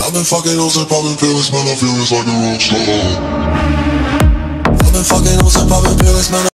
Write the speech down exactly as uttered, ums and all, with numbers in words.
I've been fucking hoes and popping pills, man, I feel it's like a rock star. I've been fucking hoes and popping pills, man.